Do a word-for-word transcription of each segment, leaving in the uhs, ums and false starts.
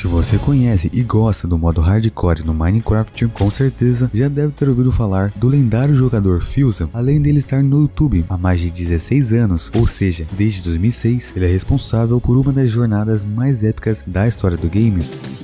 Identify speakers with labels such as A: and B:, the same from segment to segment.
A: Se você conhece e gosta do modo hardcore no Minecraft, com certeza já deve ter ouvido falar do lendário jogador Fusa. Além dele estar no YouTube há mais de dezesseis anos, ou seja, desde dois mil e seis, ele é responsável por uma das jornadas mais épicas da história do game.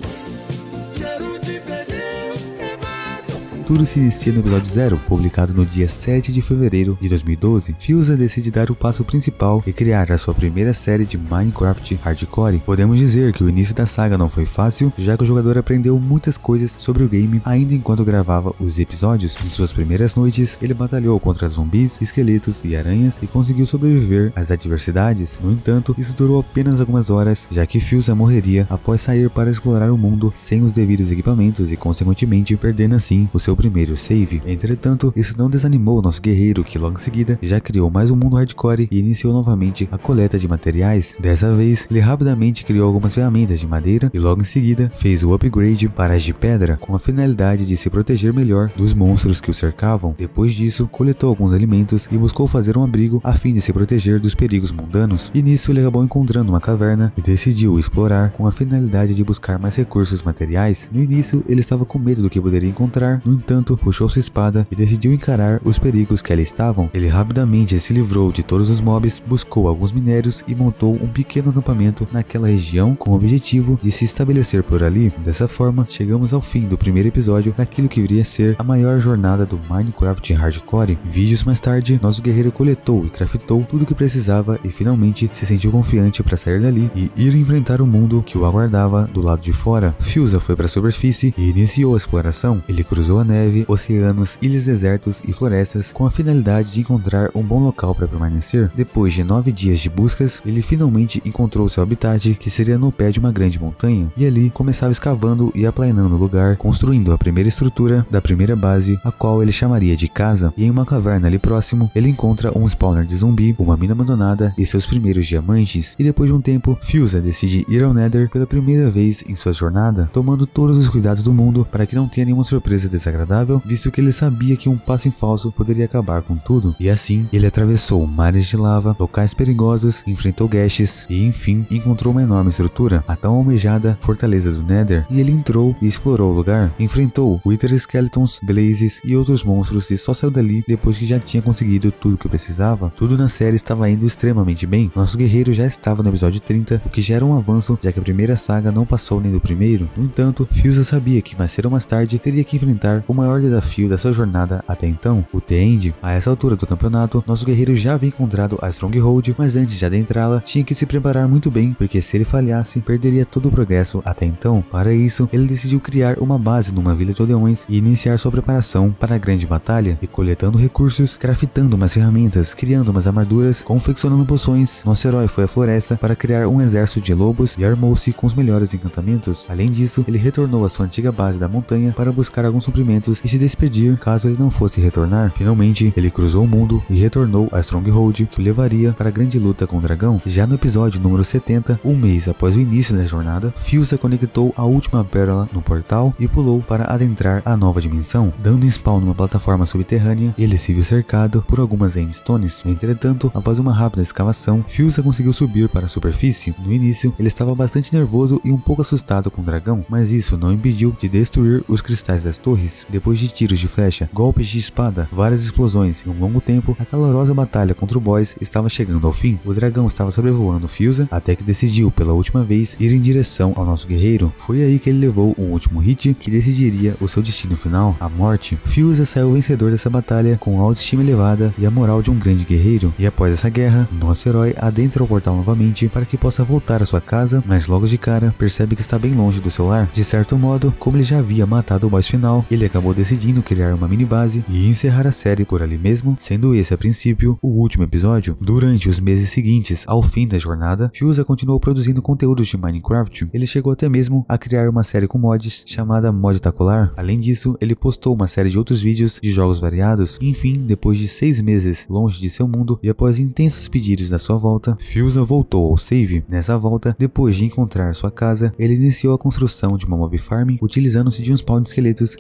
A: Tudo se inicia no episódio zero, publicado no dia sete de fevereiro de dois mil e doze. Fusa decide dar o passo principal e criar a sua primeira série de Minecraft Hardcore. Podemos dizer que o início da saga não foi fácil, já que o jogador aprendeu muitas coisas sobre o game ainda enquanto gravava os episódios. Em suas primeiras noites, ele batalhou contra zumbis, esqueletos e aranhas e conseguiu sobreviver às adversidades. No entanto, isso durou apenas algumas horas, já que Fusa morreria após sair para explorar o mundo sem os devidos equipamentos e, consequentemente, perdendo assim o seu primeiro save. Entretanto, isso não desanimou o nosso guerreiro, que logo em seguida já criou mais um mundo hardcore e iniciou novamente a coleta de materiais. Dessa vez, ele rapidamente criou algumas ferramentas de madeira e logo em seguida fez o upgrade para as de pedra, com a finalidade de se proteger melhor dos monstros que o cercavam. Depois disso, coletou alguns alimentos e buscou fazer um abrigo a fim de se proteger dos perigos mundanos. E nisso ele acabou encontrando uma caverna e decidiu explorar com a finalidade de buscar mais recursos materiais. No início, ele estava com medo do que poderia encontrar, no entanto, puxou sua espada e decidiu encarar os perigos que ali estavam. Ele rapidamente se livrou de todos os mobs, buscou alguns minérios e montou um pequeno acampamento naquela região com o objetivo de se estabelecer por ali. Dessa forma, chegamos ao fim do primeiro episódio daquilo que viria a ser a maior jornada do Minecraft Hardcore. Vídeos mais tarde, nosso guerreiro coletou e craftou tudo o que precisava e finalmente se sentiu confiante para sair dali e ir enfrentar o mundo que o aguardava do lado de fora. Fusa foi para a superfície e iniciou a exploração. Ele cruzou a neve, oceanos, ilhas, desertos e florestas com a finalidade de encontrar um bom local para permanecer. Depois de nove dias de buscas, ele finalmente encontrou seu habitat, que seria no pé de uma grande montanha, e ali começava escavando e aplanando o lugar, construindo a primeira estrutura da primeira base, a qual ele chamaria de casa. E em uma caverna ali próximo, ele encontra um spawner de zumbi, uma mina abandonada e seus primeiros diamantes. E depois de um tempo, Fusa decide ir ao Nether pela primeira vez em sua jornada, tomando todos os cuidados do mundo para que não tenha nenhuma surpresa desagradável, visto que ele sabia que um passo em falso poderia acabar com tudo. E assim, ele atravessou mares de lava, locais perigosos, enfrentou gashes e, enfim, encontrou uma enorme estrutura, a tão almejada Fortaleza do Nether. E ele entrou e explorou o lugar, enfrentou Wither Skeletons, Blazes e outros monstros e só saiu dali depois que já tinha conseguido tudo o que precisava. Tudo na série estava indo extremamente bem. Nosso guerreiro já estava no episódio trinta, o que já era um avanço, já que a primeira saga não passou nem do primeiro. No entanto, Fusa sabia que mais cedo ou mais tarde teria que enfrentar o maior desafio da sua jornada até então, o The End. A essa altura do campeonato, nosso guerreiro já havia encontrado a Stronghold, mas antes de adentrá-la, tinha que se preparar muito bem, porque se ele falhasse, perderia todo o progresso até então. Para isso, ele decidiu criar uma base numa vila de aldeões e iniciar sua preparação para a grande batalha, e coletando recursos, craftando umas ferramentas, criando umas armaduras, confeccionando poções. Nosso herói foi à floresta para criar um exército de lobos e armou-se com os melhores encantamentos. Além disso, ele retornou à sua antiga base da montanha para buscar alguns suprimentos e se despedir caso ele não fosse retornar. Finalmente, ele cruzou o mundo e retornou a Stronghold, que o levaria para a grande luta com o dragão. Já no episódio número setenta, um mês após o início da jornada, Fusa conectou a última pérola no portal e pulou para adentrar a nova dimensão. Dando spawn numa plataforma subterrânea, ele se viu cercado por algumas endstones. Entretanto, após uma rápida escavação, Fusa conseguiu subir para a superfície. No início, ele estava bastante nervoso e um pouco assustado com o dragão, mas isso não impediu de destruir os cristais das torres. Depois de tiros de flecha, golpes de espada, várias explosões e um longo tempo, a calorosa batalha contra o boss estava chegando ao fim. O dragão estava sobrevoando Fusa até que decidiu pela última vez ir em direção ao nosso guerreiro. Foi aí que ele levou um último hit que decidiria o seu destino final, a morte. Fusa saiu vencedor dessa batalha com a autoestima elevada e a moral de um grande guerreiro. E após essa guerra, nosso herói adentra o portal novamente para que possa voltar à sua casa, mas logo de cara percebe que está bem longe do seu lar. De certo modo, como ele já havia matado o boss final, ele acabou decidindo criar uma mini base e encerrar a série por ali mesmo, sendo esse a princípio o último episódio. Durante os meses seguintes ao fim da jornada, Fusa continuou produzindo conteúdos de Minecraft. Ele chegou até mesmo a criar uma série com mods chamada Modtacular. Além disso, ele postou uma série de outros vídeos de jogos variados. Enfim, depois de seis meses longe de seu mundo e após intensos pedidos da sua volta, Fusa voltou ao save. Nessa volta, depois de encontrar sua casa, ele iniciou a construção de uma mob farm utilizando-se de um spawn de esqueletos que havia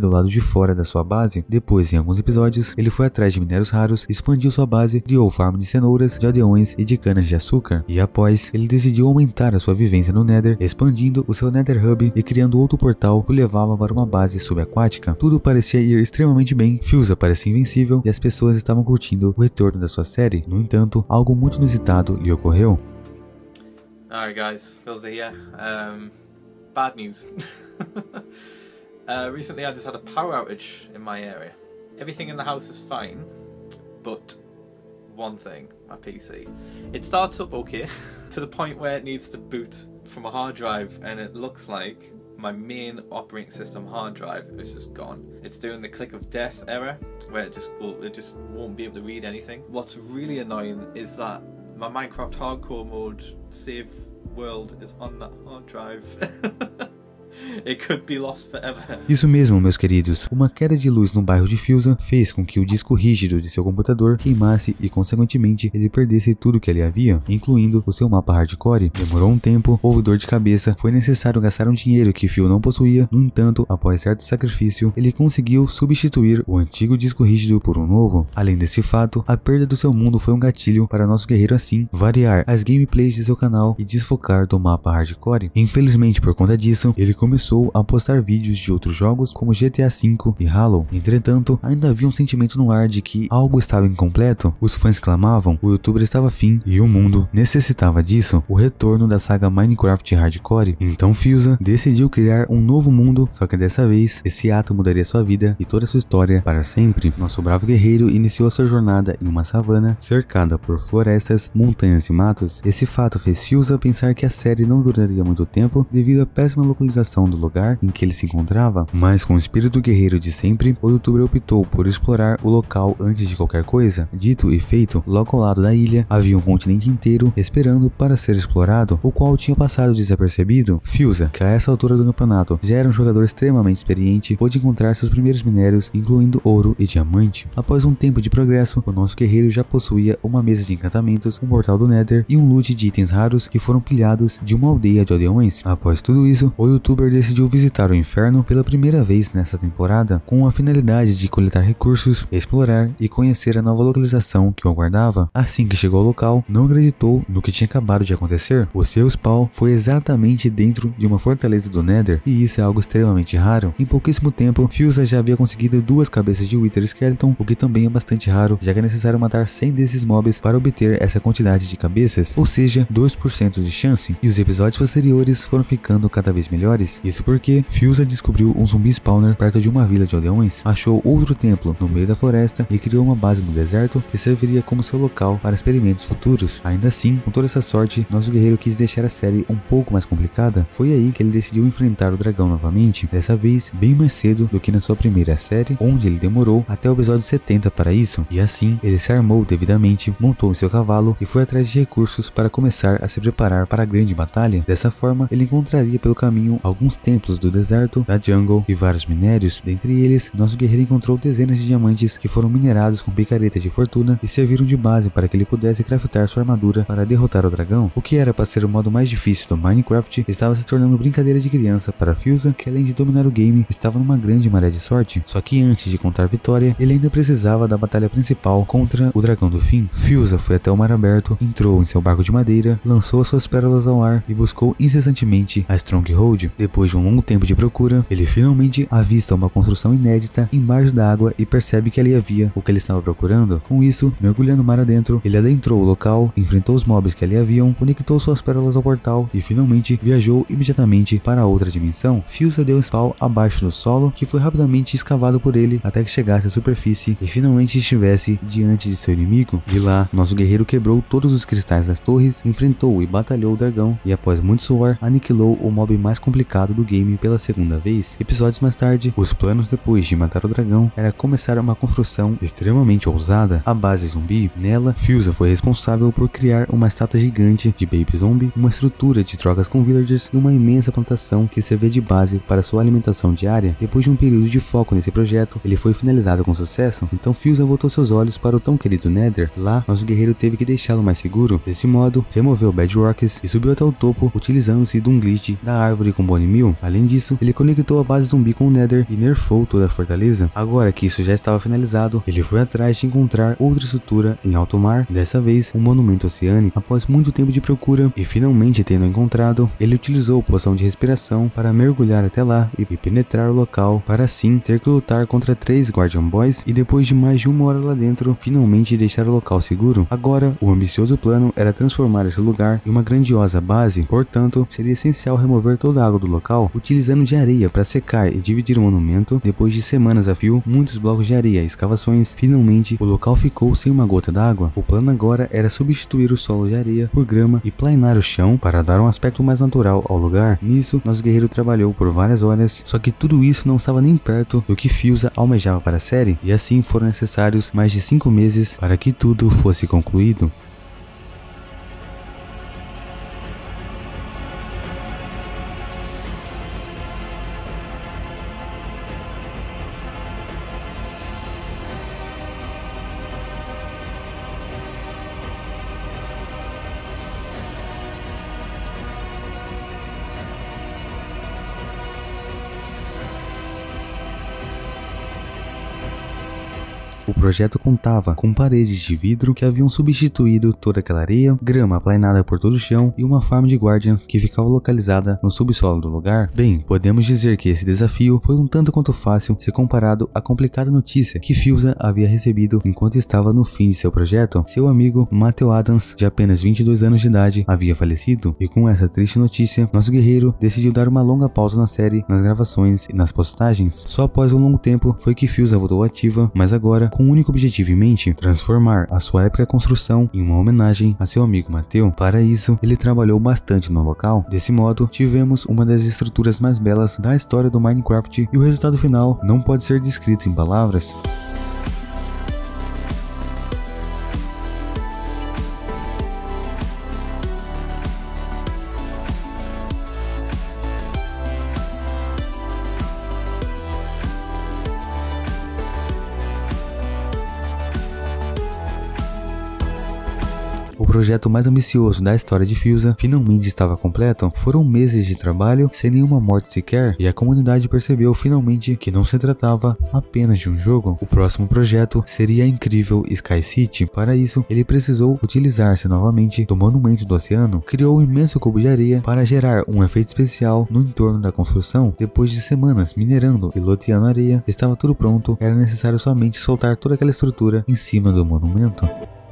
A: do lado de fora da sua base. Depois, em alguns episódios, ele foi atrás de minérios raros, expandiu sua base, criou farm de cenouras, de aldeões e de canas de açúcar. E após, ele decidiu aumentar a sua vivência no Nether, expandindo o seu Nether Hub e criando outro portal que o levava para uma base subaquática. Tudo parecia ir extremamente bem, Fusa parecia invencível e as pessoas estavam curtindo o retorno da sua série. No entanto, algo muito inusitado lhe ocorreu.
B: Alright guys, Fusa here. Um, bad news. uh, recently I just had a power outage in my area. Everything in the house is fine, but one thing, my P C. It starts up okay, to the point where it needs to boot from a hard drive, and it looks like my main operating system hard drive is just gone. It's doing the click of death error, where it just will, it just won't be able to read anything. What's really annoying is that my Minecraft hardcore mode save world is on that hard drive. It could be lost forever.
A: Isso mesmo, meus queridos. Uma queda de luz no bairro de Fusa fez com que o disco rígido de seu computador queimasse e, consequentemente, ele perdesse tudo que ele havia, incluindo o seu mapa hardcore. Demorou um tempo, houve dor de cabeça, foi necessário gastar um dinheiro que Phil não possuía. No entanto, após certo sacrifício, ele conseguiu substituir o antigo disco rígido por um novo. Além desse fato, a perda do seu mundo foi um gatilho para nosso guerreiro assim variar as gameplays de seu canal e desfocar do mapa hardcore. Infelizmente, por conta disso, ele começou a postar vídeos de outros jogos como G T A cinco e Halo. Entretanto, ainda havia um sentimento no ar de que algo estava incompleto. Os fãs clamavam, o youtuber estava fim e o mundo necessitava disso, o retorno da saga Minecraft Hardcore. Então Fusa decidiu criar um novo mundo, só que dessa vez, esse ato mudaria sua vida e toda sua história para sempre. Nosso bravo guerreiro iniciou sua jornada em uma savana, cercada por florestas, montanhas e matos. Esse fato fez Fusa pensar que a série não duraria muito tempo devido à péssima localização do lugar em que ele se encontrava, mas com o espírito guerreiro de sempre, o youtuber optou por explorar o local antes de qualquer coisa. Dito e feito, logo ao lado da ilha havia um continente inteiro esperando para ser explorado, o qual tinha passado desapercebido. Fusa, que a essa altura do campeonato já era um jogador extremamente experiente, pôde encontrar seus primeiros minérios, incluindo ouro e diamante. Após um tempo de progresso, o nosso guerreiro já possuía uma mesa de encantamentos, um portal do Nether e um loot de itens raros que foram pilhados de uma aldeia de aldeões. Após tudo isso, o youtuber decidiu visitar o inferno pela primeira vez nessa temporada, com a finalidade de coletar recursos, explorar e conhecer a nova localização que o aguardava. Assim que chegou ao local, não acreditou no que tinha acabado de acontecer. O seu spawn foi exatamente dentro de uma fortaleza do Nether, e isso é algo extremamente raro. Em pouquíssimo tempo, Fusa já havia conseguido duas cabeças de Wither Skeleton, o que também é bastante raro, já que é necessário matar cem desses mobs para obter essa quantidade de cabeças, ou seja, dois por cento de chance. E os episódios posteriores foram ficando cada vez melhores. Isso porque Fusa descobriu um zumbi spawner perto de uma vila de aldeões, achou outro templo no meio da floresta e criou uma base no deserto que serviria como seu local para experimentos futuros. Ainda assim, com toda essa sorte, nosso guerreiro quis deixar a série um pouco mais complicada. Foi aí que ele decidiu enfrentar o dragão novamente, dessa vez bem mais cedo do que na sua primeira série, onde ele demorou até o episódio setenta para isso. E assim, ele se armou devidamente, montou em seu cavalo e foi atrás de recursos para começar a se preparar para a grande batalha. Dessa forma, ele encontraria pelo caminho alguns templos do deserto, da jungle e vários minérios. Dentre eles, nosso guerreiro encontrou dezenas de diamantes que foram minerados com picaretas de fortuna e serviram de base para que ele pudesse craftar sua armadura para derrotar o dragão. O que era para ser o modo mais difícil do Minecraft estava se tornando brincadeira de criança para Fusa, que além de dominar o game, estava numa grande maré de sorte. Só que antes de contar vitória, ele ainda precisava da batalha principal contra o dragão do fim. Fusa foi até o mar aberto, entrou em seu barco de madeira, lançou suas pérolas ao ar e buscou incessantemente a Stronghold. Depois de um longo tempo de procura, ele finalmente avista uma construção inédita embaixo da água e percebe que ali havia o que ele estava procurando. Com isso, mergulhando mar adentro, ele adentrou o local, enfrentou os mobs que ali haviam, conectou suas pérolas ao portal e finalmente viajou imediatamente para outra dimensão. Fusa deu um spawn abaixo do solo, que foi rapidamente escavado por ele até que chegasse à superfície e finalmente estivesse diante de seu inimigo. De lá, nosso guerreiro quebrou todos os cristais das torres, enfrentou e batalhou o dragão e após muito suor, aniquilou o mob mais complicado do game pela segunda vez. Episódios mais tarde, os planos depois de matar o dragão era começar uma construção extremamente ousada, a base zumbi. Nela, Fusa foi responsável por criar uma estátua gigante de Baby Zombie, uma estrutura de trocas com villagers e uma imensa plantação que servia de base para sua alimentação diária. Depois de um período de foco nesse projeto, ele foi finalizado com sucesso, então Fusa voltou seus olhos para o tão querido Nether. Lá, nosso guerreiro teve que deixá-lo mais seguro. Desse modo, removeu bedrocks e subiu até o topo utilizando-se de um glitch da árvore com Bone sumiu. Além disso, ele conectou a base zumbi com o Nether e nerfou toda a fortaleza. Agora que isso já estava finalizado, ele foi atrás de encontrar outra estrutura em alto mar, dessa vez um monumento oceânico. Após muito tempo de procura e finalmente tendo encontrado, ele utilizou poção de respiração para mergulhar até lá e penetrar o local, para assim ter que lutar contra três Guardian Boys e depois de mais de uma hora lá dentro, finalmente deixar o local seguro. Agora, o ambicioso plano era transformar esse lugar em uma grandiosa base, portanto, seria essencial remover toda a água do local, utilizando de areia para secar e dividir o monumento. Depois de semanas a fio, muitos blocos de areia e escavações, finalmente o local ficou sem uma gota d'água. O plano agora era substituir o solo de areia por grama e planar o chão para dar um aspecto mais natural ao lugar. Nisso, nosso guerreiro trabalhou por várias horas, só que tudo isso não estava nem perto do que Fusa almejava para a série, e assim foram necessários mais de cinco meses para que tudo fosse concluído. O projeto contava com paredes de vidro que haviam substituído toda aquela areia, grama aplanada por todo o chão e uma farm de Guardians que ficava localizada no subsolo do lugar. Bem, podemos dizer que esse desafio foi um tanto quanto fácil se comparado à complicada notícia que Fusa havia recebido enquanto estava no fim de seu projeto. Seu amigo Matthew Adams, de apenas vinte e dois anos de idade, havia falecido, e com essa triste notícia, nosso guerreiro decidiu dar uma longa pausa na série, nas gravações e nas postagens. Só após um longo tempo foi que Fusa voltou ativa, mas agora com um único objetivo em mente: transformar a sua épica construção em uma homenagem a seu amigo Matthew. Para isso, ele trabalhou bastante no local. Desse modo, tivemos uma das estruturas mais belas da história do Minecraft, e o resultado final não pode ser descrito em palavras. O projeto mais ambicioso da história de Fusa finalmente estava completo. Foram meses de trabalho sem nenhuma morte sequer, e a comunidade percebeu finalmente que não se tratava apenas de um jogo. O próximo projeto seria a incrível Sky City. Para isso, ele precisou utilizar-se novamente do monumento do oceano. Criou um imenso cubo de areia para gerar um efeito especial no entorno da construção. Depois de semanas minerando e loteando areia, estava tudo pronto. Era necessário somente soltar toda aquela estrutura em cima do monumento.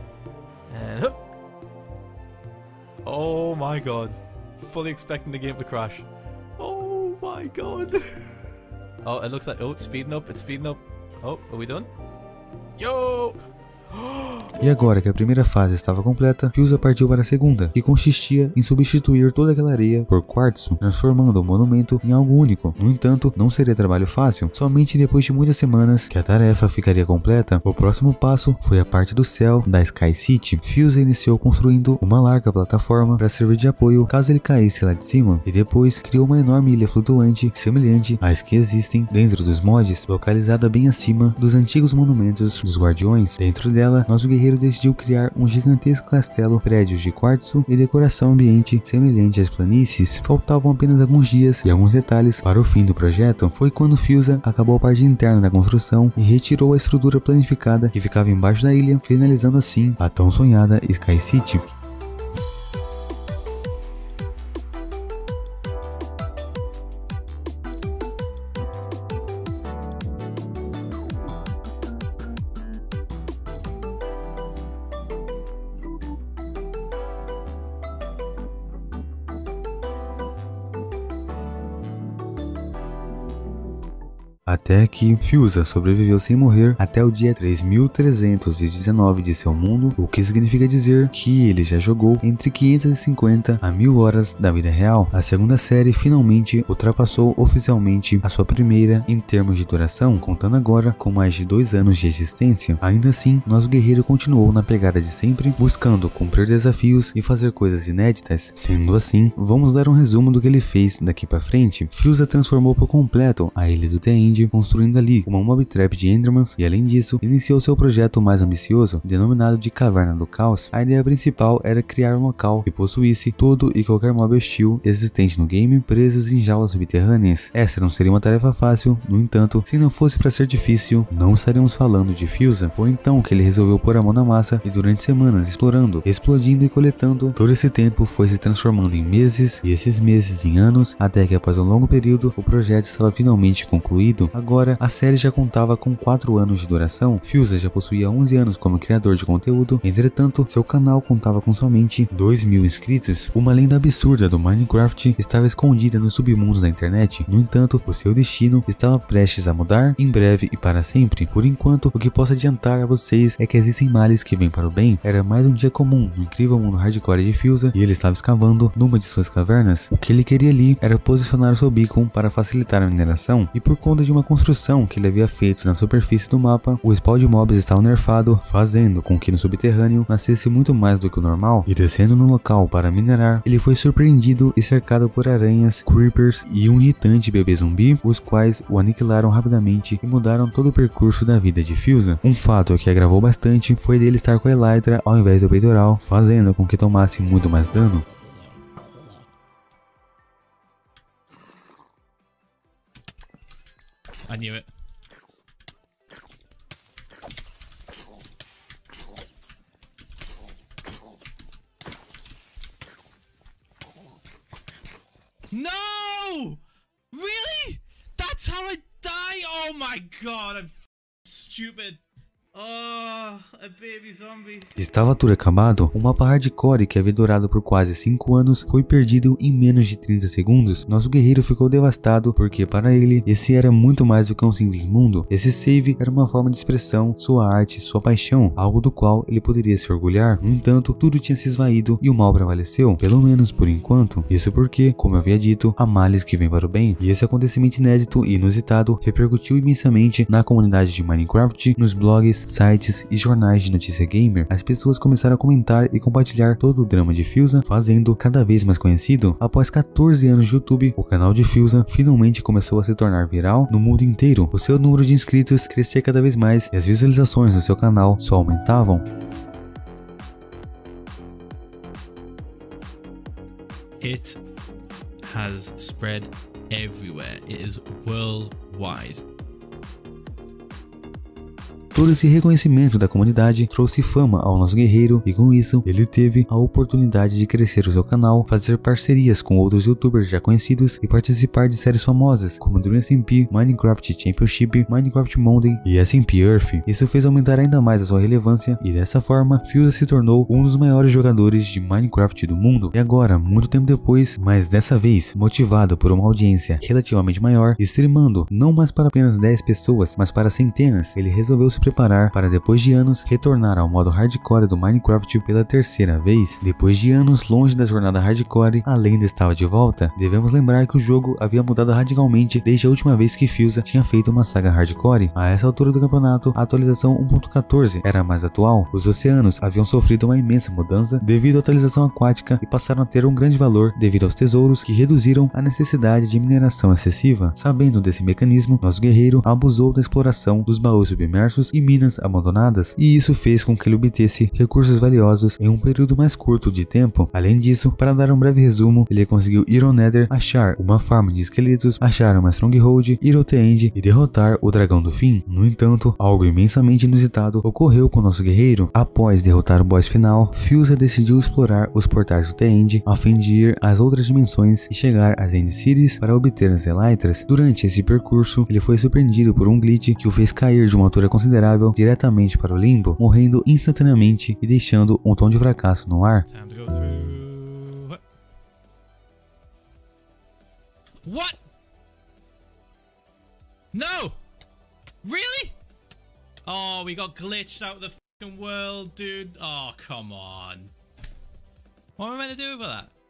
B: Oh my god. Fully expecting the game to crash. Oh my god. Oh, it looks like... Oh, it's speeding up. It's speeding up. Oh, are we done? Yo!
A: E agora que a primeira fase estava completa, Fusa partiu para a segunda, que consistia em substituir toda aquela areia por quartzo, transformando o monumento em algo único. No entanto, não seria trabalho fácil. Somente depois de muitas semanas que a tarefa ficaria completa. O próximo passo foi a parte do céu da Sky City. Fusa iniciou construindo uma larga plataforma para servir de apoio caso ele caísse lá de cima, e depois criou uma enorme ilha flutuante semelhante às que existem dentro dos mods, localizada bem acima dos antigos monumentos dos guardiões. Dentro dela, nosso guerreiro decidiu criar um gigantesco castelo, prédios de quartzo e decoração ambiente semelhante às planícies. Faltavam apenas alguns dias e alguns detalhes para o fim do projeto. Foi quando Fusa acabou a parte interna da construção e retirou a estrutura planificada que ficava embaixo da ilha, finalizando assim a tão sonhada Sky City. Até que Fusa sobreviveu sem morrer até o dia três mil trezentos e dezenove de seu mundo, o que significa dizer que ele já jogou entre quinhentas e cinquenta a mil horas da vida real. A segunda série finalmente ultrapassou oficialmente a sua primeira em termos de duração, contando agora com mais de dois anos de existência. Ainda assim, nosso guerreiro continuou na pegada de sempre, buscando cumprir desafios e fazer coisas inéditas. Sendo assim, vamos dar um resumo do que ele fez daqui para frente. Fusa transformou por completo a ilha do The End End, construindo ali uma mob trap de Endermans e, além disso, iniciou seu projeto mais ambicioso, denominado de Caverna do Caos. A ideia principal era criar um local que possuísse todo e qualquer mob hostil existente no game, presos em jaulas subterrâneas. Essa não seria uma tarefa fácil, no entanto, se não fosse para ser difícil, não estaríamos falando de Fusa. Foi então que ele resolveu pôr a mão na massa e durante semanas explorando, explodindo e coletando, todo esse tempo foi se transformando em meses e esses meses em anos, até que após um longo período o projeto estava finalmente concluído. Agora a série já contava com quatro anos de duração. Fusa já possuía onze anos como criador de conteúdo, entretanto seu canal contava com somente dois mil inscritos. Uma lenda absurda do Minecraft estava escondida nos submundos da internet. No entanto, o seu destino estava prestes a mudar em breve e para sempre. Por enquanto, o que posso adiantar a vocês é que existem males que vêm para o bem. Era mais um dia comum no incrível mundo hardcore de Fusa e ele estava escavando numa de suas cavernas. O que ele queria ali era posicionar o seu beacon para facilitar a mineração, e por conta de uma construção que ele havia feito na superfície do mapa, o spawn de mobs estava nerfado, fazendo com que no subterrâneo nascesse muito mais do que o normal, e descendo no local para minerar, ele foi surpreendido e cercado por aranhas, creepers e um irritante bebê zumbi, os quais o aniquilaram rapidamente e mudaram todo o percurso da vida de Fusa. Um fato que agravou bastante foi dele estar com a Elytra ao invés do peitoral, fazendo com que tomasse muito mais dano.
C: I knew it. No! Really? That's how I die? Oh my god, I'm stupid. Oh, a baby zombie.
A: Estava tudo acabado. O mapa hardcore que havia durado por quase cinco anos foi perdido em menos de trinta segundos. Nosso guerreiro ficou devastado porque para ele esse era muito mais do que um simples mundo. Esse save era uma forma de expressão, sua arte, sua paixão, algo do qual ele poderia se orgulhar. No entanto, tudo tinha se esvaído e o mal prevaleceu, pelo menos por enquanto. Isso porque, como eu havia dito, há males que vêm para o bem. E esse acontecimento inédito e inusitado repercutiu imensamente na comunidade de Minecraft, nos blogs, sites e jornais de notícia gamer. As pessoas começaram a comentar e compartilhar todo o drama de Fusa, fazendo cada vez mais conhecido. Após quatorze anos de YouTube, o canal de Fusa finalmente começou a se tornar viral no mundo inteiro. O seu número de inscritos crescia cada vez mais e as visualizações do seu canal só aumentavam.
C: It has spread everywhere. It is worldwide.
A: Todo esse reconhecimento da comunidade trouxe fama ao nosso guerreiro e com isso ele teve a oportunidade de crescer o seu canal, fazer parcerias com outros youtubers já conhecidos e participar de séries famosas como Dream S M P, Minecraft Championship, Minecraft Monday e S M P Earth. Isso fez aumentar ainda mais a sua relevância e dessa forma Fusa se tornou um dos maiores jogadores de Minecraft do mundo. E agora, muito tempo depois, mas dessa vez motivado por uma audiência relativamente maior, streamando não mais para apenas dez pessoas, mas para centenas, ele resolveu se preparar para depois de anos retornar ao modo hardcore do Minecraft pela terceira vez. Depois de anos longe da jornada hardcore, a lenda estava de volta. Devemos lembrar que o jogo havia mudado radicalmente desde a última vez que Fusa tinha feito uma saga hardcore. A essa altura do campeonato, a atualização um ponto quatorze era mais atual. Os oceanos haviam sofrido uma imensa mudança devido à atualização aquática e passaram a ter um grande valor devido aos tesouros que reduziram a necessidade de mineração excessiva. Sabendo desse mecanismo, nosso guerreiro abusou da exploração dos baús submersos e minas abandonadas, e isso fez com que ele obtesse recursos valiosos em um período mais curto de tempo. Além disso, para dar um breve resumo, ele conseguiu ir ao Nether, achar uma farm de esqueletos, achar uma Stronghold, ir ao The End e derrotar o dragão do fim. No entanto, algo imensamente inusitado ocorreu com nosso guerreiro. Após derrotar o boss final, Fusa decidiu explorar os portais do The End a fim de ir às outras dimensões e chegar às End Cities para obter as Elytras. Durante esse percurso, ele foi surpreendido por um glitch que o fez cair de uma altura considerável diretamente para o limbo, morrendo instantaneamente e deixando um tom de fracasso no ar.
C: Time to go through. What? What? No! Really? Oh, we got glitched out of the fucking world, dude. Oh, come on. What am I meant to do about that?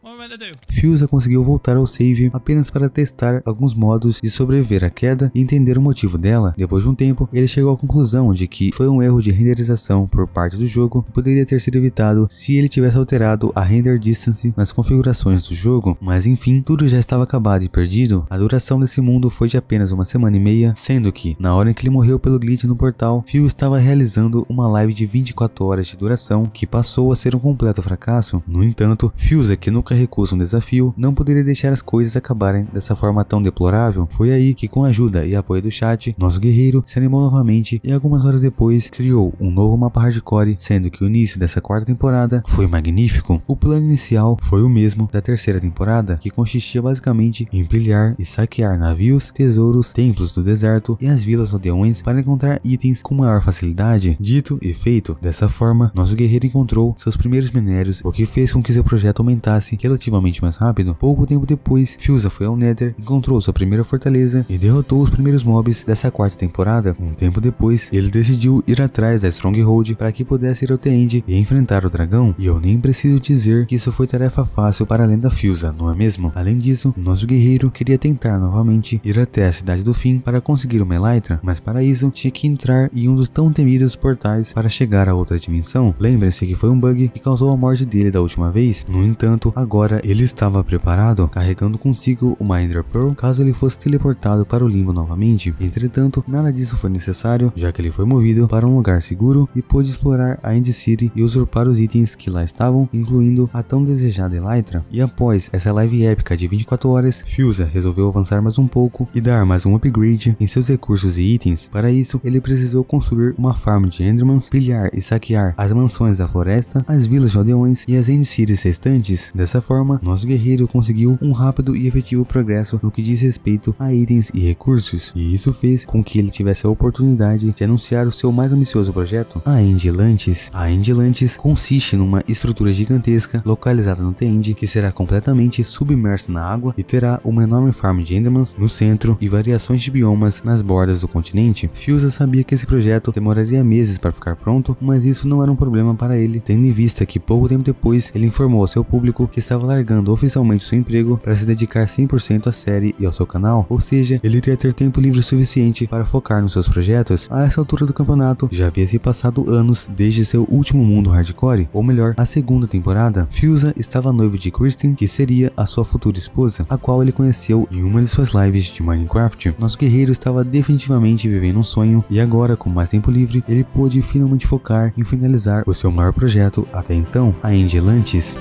C: What am I meant to do?
A: Fusa conseguiu voltar ao save apenas para testar alguns modos de sobreviver à queda e entender o motivo dela. Depois de um tempo, ele chegou à conclusão de que foi um erro de renderização por parte do jogo que poderia ter sido evitado se ele tivesse alterado a render distance nas configurações do jogo, mas enfim, tudo já estava acabado e perdido. A duração desse mundo foi de apenas uma semana e meia, sendo que, na hora em que ele morreu pelo glitch no portal, Phil estava realizando uma live de vinte e quatro horas de duração que passou a ser um completo fracasso. No entanto, Fusa, que nunca recusa um desafio, não poderia deixar as coisas acabarem dessa forma tão deplorável. Foi aí que, com a ajuda e apoio do chat, nosso guerreiro se animou novamente e algumas horas depois criou um novo mapa hardcore, sendo que o início dessa quarta temporada foi magnífico. O plano inicial foi o mesmo da terceira temporada, que consistia basicamente em pilhar e saquear navios, tesouros, templos do deserto e as vilas aldeões para encontrar itens com maior facilidade. Dito e feito, dessa forma, nosso guerreiro encontrou seus primeiros minérios, o que fez com que seu projeto aumentasse relativamente mais rápido. Pouco tempo depois, Fusa foi ao Nether, encontrou sua primeira fortaleza e derrotou os primeiros mobs dessa quarta temporada. Um tempo depois, ele decidiu ir atrás da Stronghold para que pudesse ir ao The End e enfrentar o dragão. E eu nem preciso dizer que isso foi tarefa fácil para a lenda Fusa, não é mesmo? Além disso, nosso guerreiro queria tentar novamente ir até a Cidade do Fim para conseguir uma Elytra, mas para isso tinha que entrar em um dos tão temidos portais para chegar a outra dimensão. Lembre-se que foi um bug que causou a morte dele da última vez. No entanto, agora ele estava preparado, carregando consigo uma Ender Pearl caso ele fosse teleportado para o limbo novamente. Entretanto, nada disso foi necessário, já que ele foi movido para um lugar seguro e pôde explorar a End City e usurpar os itens que lá estavam, incluindo a tão desejada Elytra. E após essa live épica de vinte e quatro horas, Fusa resolveu avançar mais um pouco e dar mais um upgrade em seus recursos e itens. Para isso, ele precisou construir uma farm de Endermans, pilhar e saquear as mansões da floresta, as vilas de aldeões e as End Cities restantes. Dessa forma, nosso guerreiro conseguiu um rápido e efetivo progresso no que diz respeito a itens e recursos, e isso fez com que ele tivesse a oportunidade de anunciar o seu mais ambicioso projeto, a End Atlantis. A End Atlantis consiste numa estrutura gigantesca localizada no The End que será completamente submersa na água e terá uma enorme farm de Endermans no centro e variações de biomas nas bordas do continente. Fusa sabia que esse projeto demoraria meses para ficar pronto, mas isso não era um problema para ele, tendo em vista que pouco tempo depois ele informou ao seu público que estava largando oficialmente seu emprego para se dedicar cem por cento à série e ao seu canal, ou seja, ele iria ter tempo livre suficiente para focar nos seus projetos. A essa altura do campeonato, já havia se passado anos desde seu último mundo hardcore, ou melhor, a segunda temporada. Fusa estava noivo de Kristen, que seria a sua futura esposa, a qual ele conheceu em uma de suas lives de Minecraft. Nosso guerreiro estava definitivamente vivendo um sonho, e agora, com mais tempo livre, ele pôde finalmente focar em finalizar o seu maior projeto até então, a End Atlantis.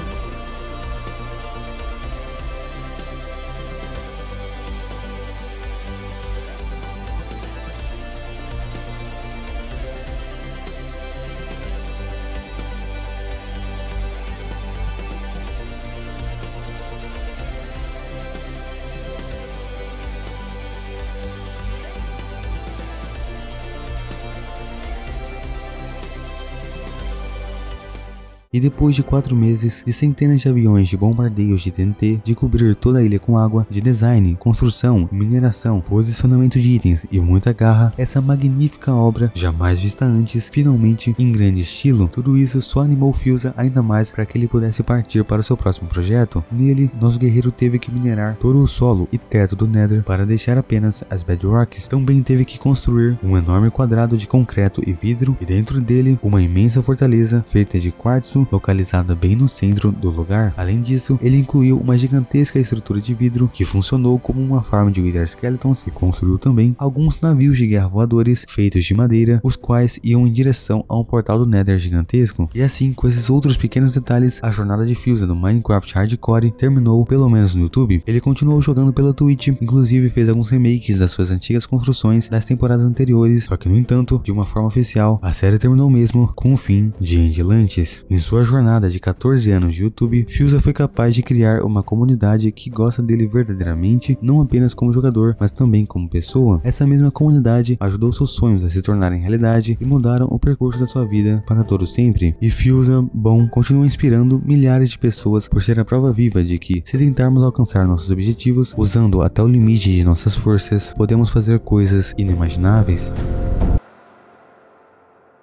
A: E depois de quatro meses, de centenas de aviões de bombardeios de T N T, de cobrir toda a ilha com água, de design, construção, mineração, posicionamento de itens e muita garra, essa magnífica obra, jamais vista antes, finalmente em grande estilo. Tudo isso só animou Fusa ainda mais para que ele pudesse partir para o seu próximo projeto. Nele, nosso guerreiro teve que minerar todo o solo e teto do Nether para deixar apenas as bedrocks. Também teve que construir um enorme quadrado de concreto e vidro, e dentro dele uma imensa fortaleza feita de quartzo, localizada bem no centro do lugar. Além disso, ele incluiu uma gigantesca estrutura de vidro que funcionou como uma farm de Wither Skeletons e construiu também alguns navios de guerra voadores feitos de madeira, os quais iam em direção a um portal do Nether gigantesco. E assim, com esses outros pequenos detalhes, a jornada de Fusa no Minecraft Hardcore terminou, pelo menos no YouTube. Ele continuou jogando pela Twitch, inclusive fez alguns remakes das suas antigas construções das temporadas anteriores, só que no entanto, de uma forma oficial, a série terminou mesmo com o fim de End Atlantis. Em sua jornada de quatorze anos de YouTube, Fusa foi capaz de criar uma comunidade que gosta dele verdadeiramente, não apenas como jogador, mas também como pessoa. Essa mesma comunidade ajudou seus sonhos a se tornarem realidade e mudaram o percurso da sua vida para todo sempre. E Fusa, bom, continua inspirando milhares de pessoas por ser a prova viva de que, se tentarmos alcançar nossos objetivos, usando até o limite de nossas forças, podemos fazer coisas inimagináveis.